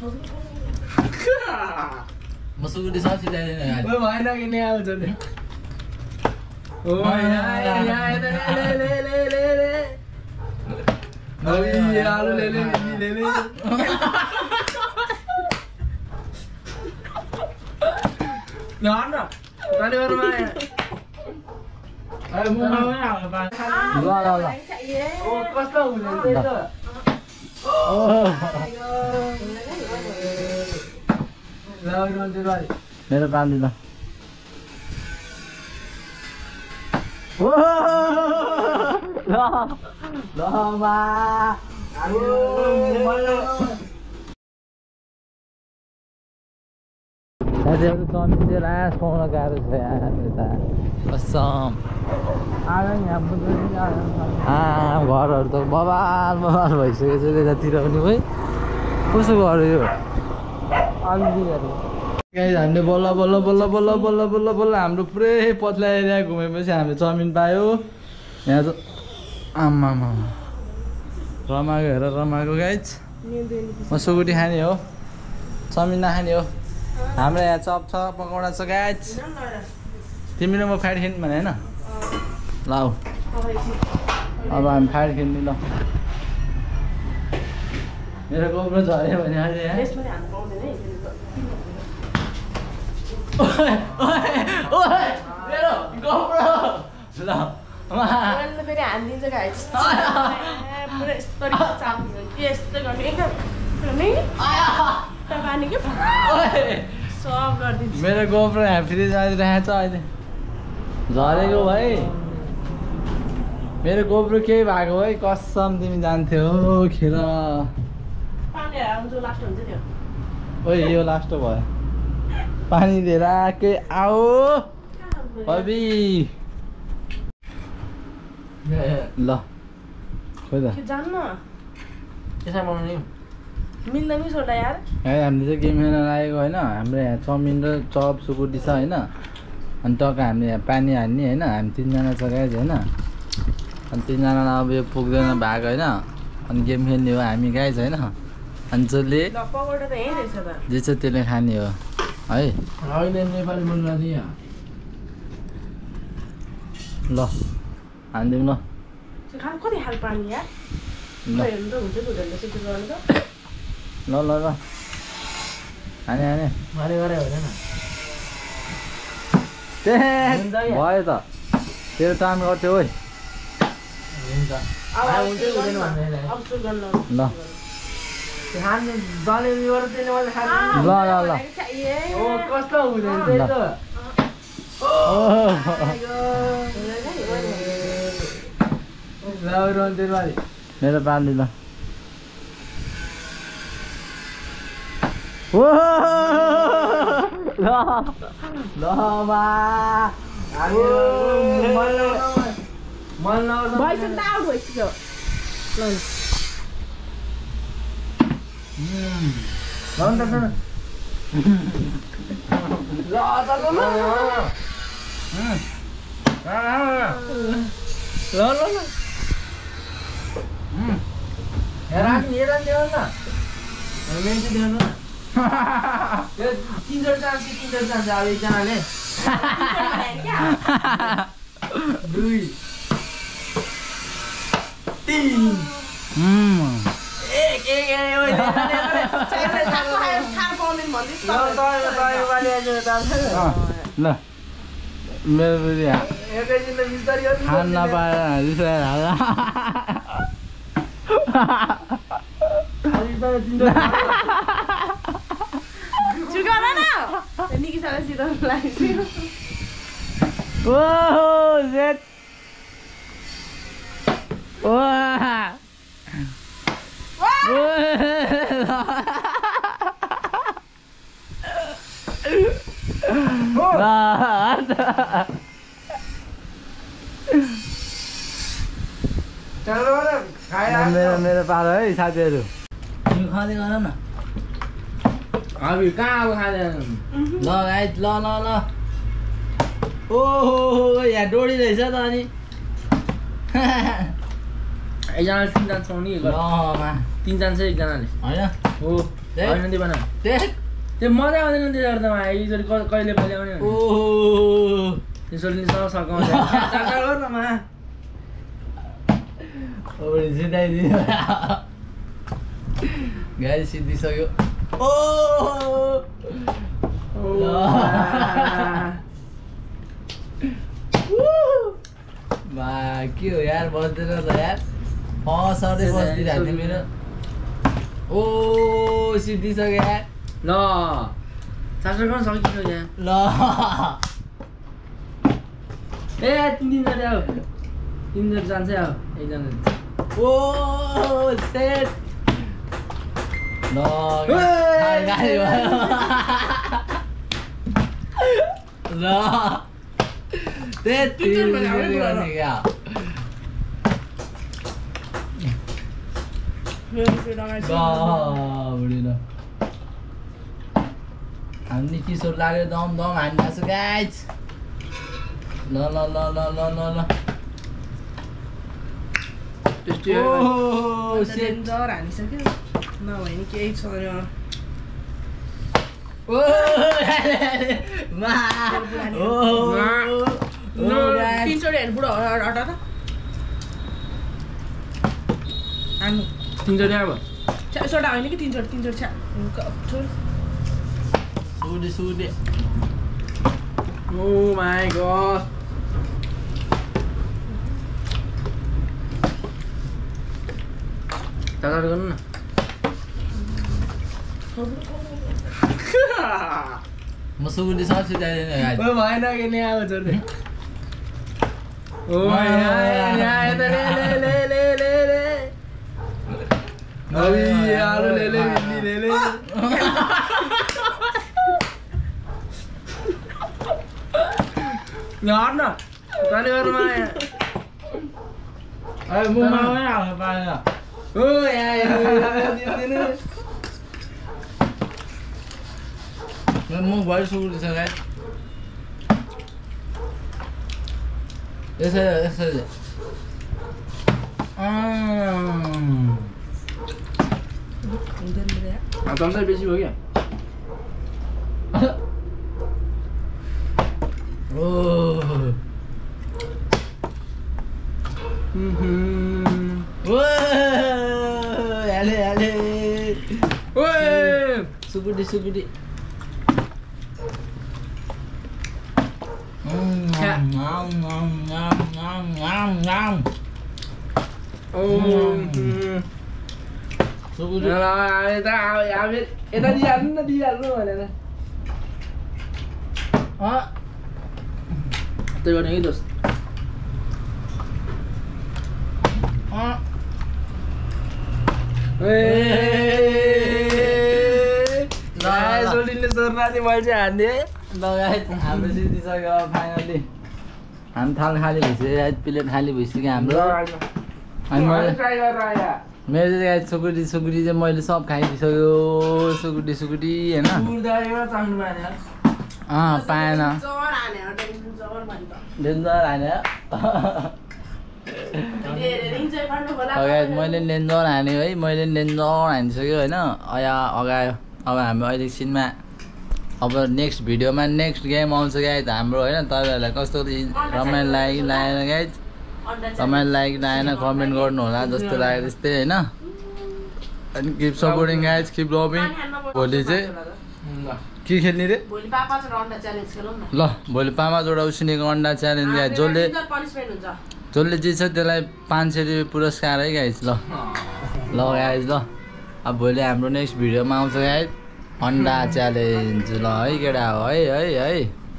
म सुकुटी सब सिधाइदिने ओ भएन किन आउँछ नि ओ ले आलु ले न तले गर्नुमा अरे मुखमा हाल्नु पाए ल ओ कस्तो हुँदैन त्यही त मेरो पानी ल साथीहरू चमिन चाहिँ लास्ट पाउन गाह्रो छ यहाँ यता कसम घरहरू त बबाल बबाल भइसकेको छ त्यतातिर पनि है कसो गर्यो यो गाइस हामीले बल्ल बल्ल बल्ल बल्ल बल्ल बल्ल बल्ल हाम्रो पुरै पत्ला एरिया घुमेपछि हामीले चाउमिन पायो यहाँ त आम्मामा रमाएको हेर रमाएको गाइस म सुकुटी खाने हो चाउमिन नखाने हो हाम्रो यहाँ चप छ पकौडा छ गाइस तिमीले म फ्याट खेल्नु भने होइन ल अब हामी फ्याट खेल्ने ल मेरो गोब्रो झऱ्यो भने अहिले यहाँ मेरो गोब्रो ल फेरि हानिदिन्छ गाइस पुरै यस्तो चाप्नु के यस्तो गर्ने पानी के सब गरिदिन्छ मेरो गोब्रो यहाँ फ्रिज आइदिरहेको छ अहिले झरेको भाइ मेरो गोब्रो केही भएको है कसम तिमी जान्थ्यौ खेर ओइ यो लास्ट भयो पानी दिएर के आओ अबि ल खोइ त जान्न त्यसै बनाउने मिल्दैन नि छोटा यार हामीले चाहिँ गेम खेल्न लागेको होइन हाम्रो यहाँ चाउमिन र चप सुकुटी छ होइन अनि टक्क हामीले यहाँ पानी हान्ने होइन हामी तिनजना छ गाइज होइन अनि तिनजनालाई अब यो पुग्दैन भाग होइन अनि गेम खेल्ने हो हामी गाइज होइन अनि जसले जे छ त्यसले खाने हो है नेपाली बोल्नु दिया ल हानिदिउँ ल कति खाल पानी यार ल ल ल हाने हाने मारे गरे होइन भयो त तेरो टाइम गर्थ्यो है ल ल कस्तो हुँदैन त्यही त मेरो पाली ल तीन-चार चान्स अब एकजनाले दुई तीन एक ल मेरो बुझी खान नपाएर रिसाएर हाल्ला मेरो पालो है साथीहरू खाँदै गर न अब कहाँ अब खाँदैन ल गाइस ल ल ल ओहो यहाँ डोरी रहेछ त अनि एकजनाले 3 जान्छ नि ल तीन जान्छ एकजनाले होइन हो होइन त्यो बना त्यो मजा आउँदैन त्यो गर्दामा यसरी कहिले कहिले आउने यसरी सब सकाउँछ गर्नमा सिधाइदिनु गाडी सिद्धिसक्यो के हो यार बस्दैन त यार सधैँ बस्दिरहेको थियो मेरो सिद्धिसक्यो यार ल चार्जर गर्न सकिन्छ यहाँ ल ए 3 दिन जाने अब 3 दिन जान्छ अब एकजना सेट ल ल हामी किशोर लाग्यो दम दम हान्दिरहेको छु गाइज ल ल ल ल ल ल ल हानिसक्यो नभए नि केही छैन तिनचोटि हेर्नु बुढो हटा त हान्नु 3 चोटि अब सोडा होइन कि तिनचोटि छ्या सुडी ओ माय गॉड चार्जर गर्नु न म सुगुडी सब सिधाइदिनु गाइज ओ भएन कि नि आउ जोर्दै ओ यहाँ यता ले अबे आलु ले यार न तले गर्नुमा अरे मुखमा पनि हाल्नु पाएन ओ यहाँ दिनु मुख भरि सुगुडी छ गाइज यसरी चम्चा बेसी भयो क्या सुगुडी यता दिइहाल्नु भनेर त्यही भने कि दोस्त मैले चाहिँ हान्दिएँ लगायत हाम्रो सिद्धिसक्यो फाइनली हामी थाल खाली भइसक्यो प्लेट खाली भइसक्यो हाम्रो अनि मैले मेरो चाहिँ गाइस सुगुडी चाहिँ मैले सब खाइदिइसक्यो सुगुडी होइन पाएन डेन्जर हाने मैले डेन्जर हाने है मैले डेन्जर हानिसक्यो होइन अगायो अब हामी अहिले एकछिनमा अब नेक्स्ट भिडियोमा नेक्स्ट गेम आउँछ गाइज हाम्रो होइन तपाईँहरूलाई कस्तो रमाइलो लाग्यो कि लागेन गाइज रमाइलो लाग्यो कि लागेन कमेन्ट गर्नु होला जस्तो लाग्यो त्यस्तै होइन अनि keep supporting guys keep loving भोलि चाहिँ के खेल्ने रे ल भोलि 5वटा उसिनेको अन्डा च्यालेन्ज गाइज जसले जित्छ त्यसलाई 500 रुपियाँ पुरस्कार है गाइज ल गाइज ल अब भोलि हाम्रो नेक्स्ट भिडियोमा आउँछ गाइज अन्डा च्यालेन्ज ल है केटा हो है